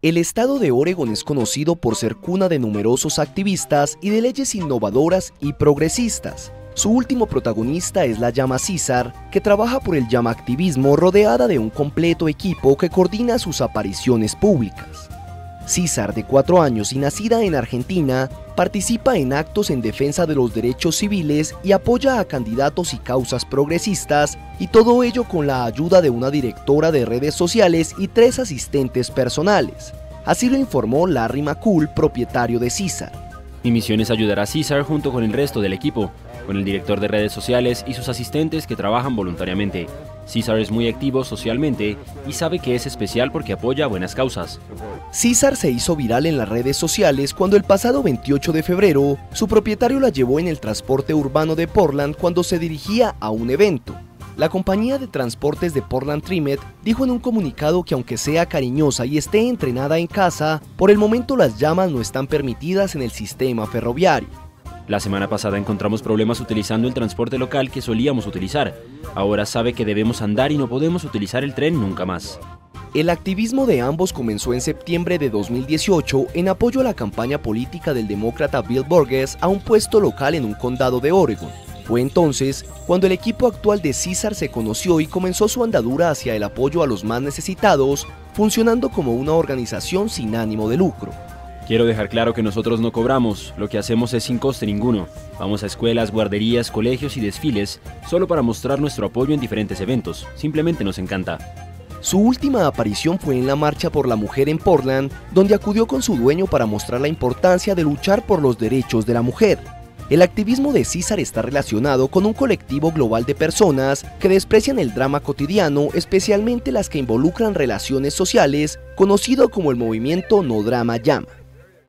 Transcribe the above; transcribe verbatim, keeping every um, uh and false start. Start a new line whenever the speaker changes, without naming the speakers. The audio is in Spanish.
El estado de Oregón es conocido por ser cuna de numerosos activistas y de leyes innovadoras y progresistas. Su último protagonista es la llama César, que trabaja por el llamaactivismo rodeada de un completo equipo que coordina sus apariciones públicas. César, de cuatro años y nacida en Argentina, participa en actos en defensa de los derechos civiles y apoya a candidatos y causas progresistas, y todo ello con la ayuda de una directora de redes sociales y tres asistentes personales. Así lo informó Larry McCool, propietario de César.
Mi misión es ayudar a César junto con el resto del equipo, con el director de redes sociales y sus asistentes que trabajan voluntariamente. César es muy activo socialmente y sabe que es especial porque apoya buenas causas.
César se hizo viral en las redes sociales cuando el pasado veintiocho de febrero, su propietario la llevó en el transporte urbano de Portland cuando se dirigía a un evento. La compañía de transportes de Portland Trimet dijo en un comunicado que aunque sea cariñosa y esté entrenada en casa, por el momento las llamas no están permitidas en el sistema ferroviario.
La semana pasada encontramos problemas utilizando el transporte local que solíamos utilizar. Ahora sabe que debemos andar y no podemos utilizar el tren nunca más.
El activismo de ambos comenzó en septiembre de dos mil dieciocho en apoyo a la campaña política del demócrata Bill Burgess a un puesto local en un condado de Oregón. Fue entonces cuando el equipo actual de César se conoció y comenzó su andadura hacia el apoyo a los más necesitados, funcionando como una organización sin ánimo de lucro.
Quiero dejar claro que nosotros no cobramos, lo que hacemos es sin coste ninguno. Vamos a escuelas, guarderías, colegios y desfiles, solo para mostrar nuestro apoyo en diferentes eventos. Simplemente nos encanta.
Su última aparición fue en la Marcha por la Mujer en Portland, donde acudió con su dueño para mostrar la importancia de luchar por los derechos de la mujer. El activismo de César está relacionado con un colectivo global de personas que desprecian el drama cotidiano, especialmente las que involucran relaciones sociales, conocido como el movimiento No Drama Llama.